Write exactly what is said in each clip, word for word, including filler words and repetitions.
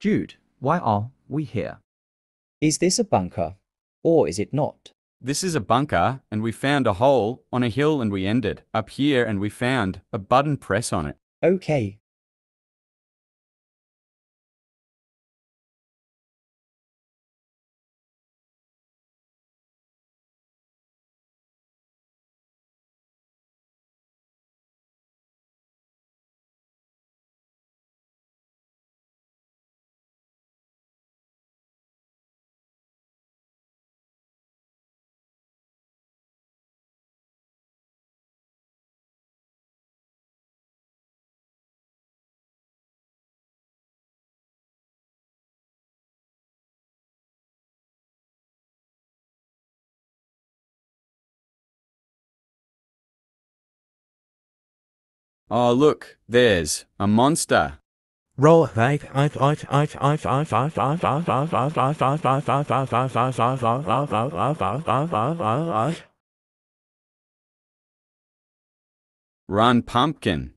Jude, why are we here? Is this a bunker, or is it not? This is a bunker, and we found a hole on a hill and we ended up here and we found a button press on it. Okay. Oh, look, there's a monster. Roll. Run, pumpkin.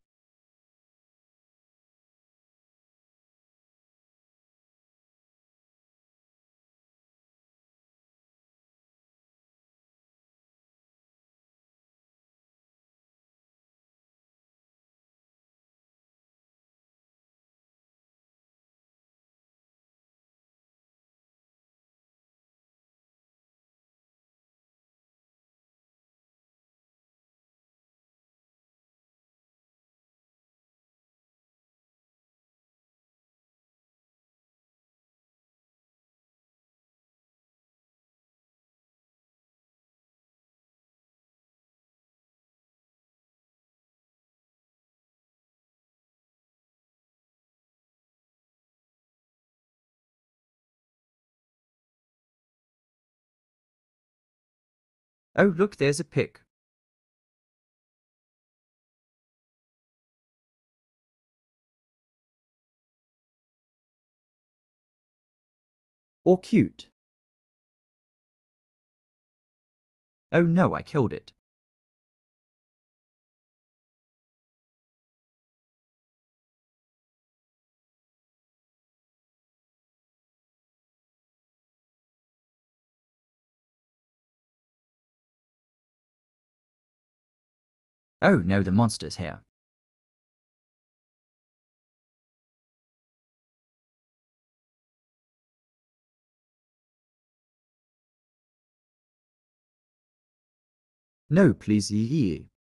Oh, look, there's a pick. Or cute. Oh no, I killed it. Oh no, the monster's here. No, please, ye.